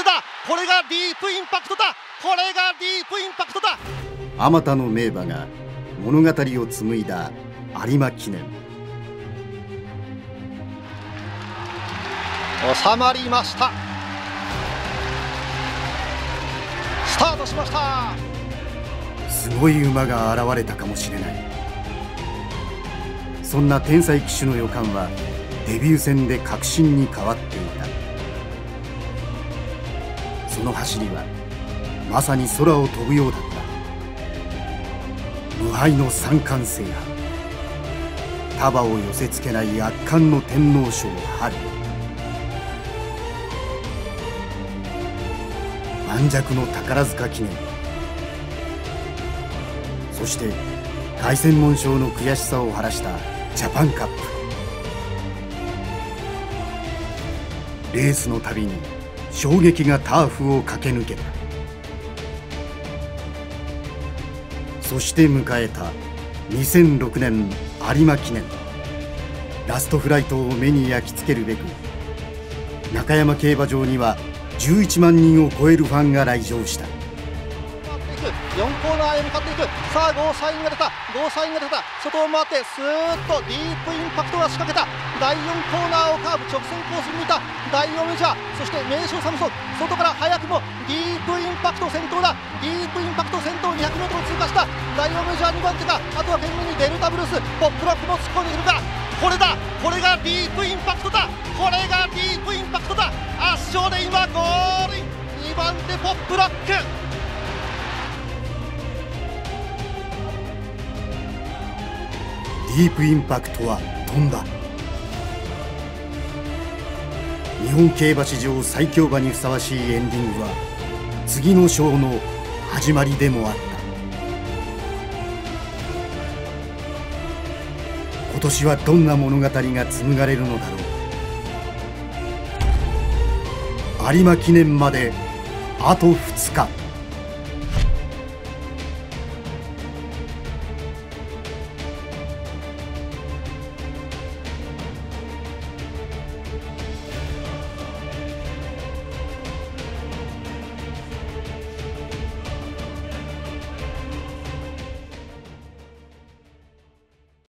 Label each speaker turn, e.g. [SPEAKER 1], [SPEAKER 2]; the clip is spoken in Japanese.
[SPEAKER 1] これがディープインパクトだ、これがディープインパクトだ。
[SPEAKER 2] あまたの名馬が物語を紡いだ有馬記念。
[SPEAKER 1] 収まりました。スタートしました。
[SPEAKER 2] すごい馬が現れたかもしれない。そんな天才騎手の予感はデビュー戦で確信に変わっていた。その走りはまさに空を飛ぶようだった。無敗の三冠制覇、束を寄せつけない圧巻の天皇賞春、盤石の宝塚記念、そして凱旋門賞の悔しさを晴らしたジャパンカップ。レースのたびに衝撃がターフを駆け抜けた。そして迎えた2006年有馬記念。ラストフライトを目に焼き付けるべく中山競馬場には11万人を超えるファンが来場した。
[SPEAKER 1] 4コーナーへ向かっていく。さあゴーサインが出た、ゴーサインが出た。外を回ってスーッとディープインパクトが仕掛けた。第4コーナーをカーブ直線コースに見た第4メジャー、そして名将サムソン、外から早くもディープインパクト先頭だ。ディープインパクト先頭 200m を通過した。第4メジャー2番手か。あとは懸命にデルタブルース、ポップロックも突っ込んでくるか。これだ、これがディープインパクトだ、これがディープインパクトだ。圧勝で今ゴールイン。2番手ポップロック。
[SPEAKER 2] ディープインパクトは飛んだ。日本競馬史上最強馬にふさわしいエンディングは次の章の始まりでもあった。今年はどんな物語が紡がれるのだろう。有馬記念まであと2日。